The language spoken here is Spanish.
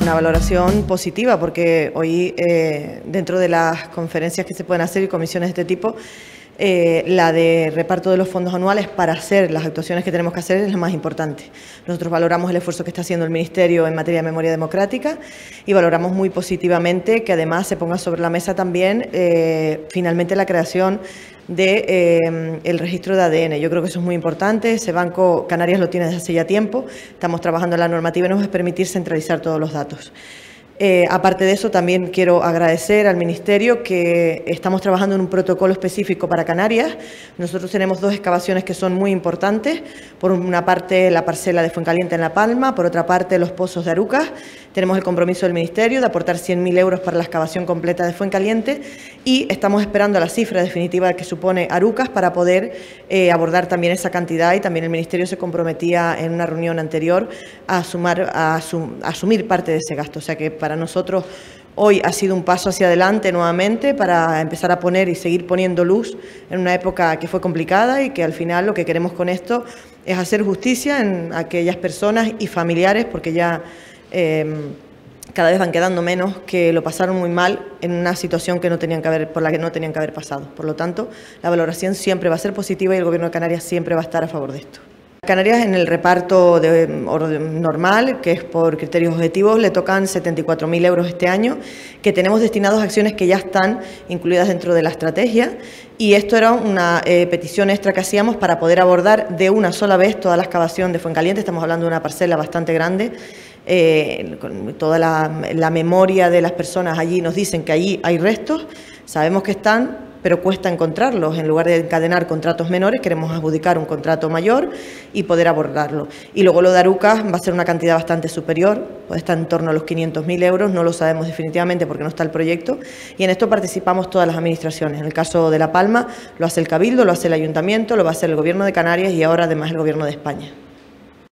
Una valoración positiva porque hoy dentro de las conferencias que se pueden hacer y comisiones de este tipo, la de reparto de los fondos anuales para hacer las actuaciones que tenemos que hacer es la más importante. Nosotros valoramos el esfuerzo que está haciendo el Ministerio en materia de memoria democrática y valoramos muy positivamente que además se ponga sobre la mesa también finalmente la creación de el registro de ADN. Yo creo que eso es muy importante. Ese banco Canarias lo tiene desde hace ya tiempo. Estamos trabajando en la normativa y nos va a permitir centralizar todos los datos. Aparte de eso, también quiero agradecer al Ministerio que estamos trabajando en un protocolo específico para Canarias. Nosotros tenemos dos excavaciones que son muy importantes. Por una parte, la parcela de Fuencaliente en La Palma, por otra parte, los pozos de Arucas. Tenemos el compromiso del Ministerio de aportar 100.000 euros para la excavación completa de Fuencaliente y estamos esperando la cifra definitiva que supone Arucas para poder abordar también esa cantidad, y también el Ministerio se comprometía en una reunión anterior a asumir parte de ese gasto. O sea que para nosotros hoy ha sido un paso hacia adelante nuevamente para empezar a poner y seguir poniendo luz en una época que fue complicada y que al final lo que queremos con esto es hacer justicia en aquellas personas y familiares, porque ya cada vez van quedando menos, que lo pasaron muy mal en una situación que por la que no tenían que haber pasado. Por lo tanto, la valoración siempre va a ser positiva y el Gobierno de Canarias siempre va a estar a favor de esto. Canarias, en el reparto normal, que es por criterios objetivos, le tocan 74.000 euros este año, que tenemos destinados a acciones que ya están incluidas dentro de la estrategia, y esto era una petición extra que hacíamos para poder abordar de una sola vez toda la excavación de Fuencaliente. Estamos hablando de una parcela bastante grande. Con toda la memoria de las personas allí nos dicen que allí hay restos, sabemos que están, pero cuesta encontrarlos. En lugar de encadenar contratos menores, queremos adjudicar un contrato mayor y poder abordarlo. Y luego lo de Arucas va a ser una cantidad bastante superior, puede estar en torno a los 500.000 euros, no lo sabemos definitivamente porque no está el proyecto, y en esto participamos todas las administraciones. En el caso de La Palma lo hace el Cabildo, lo hace el Ayuntamiento, lo va a hacer el Gobierno de Canarias y ahora además el Gobierno de España.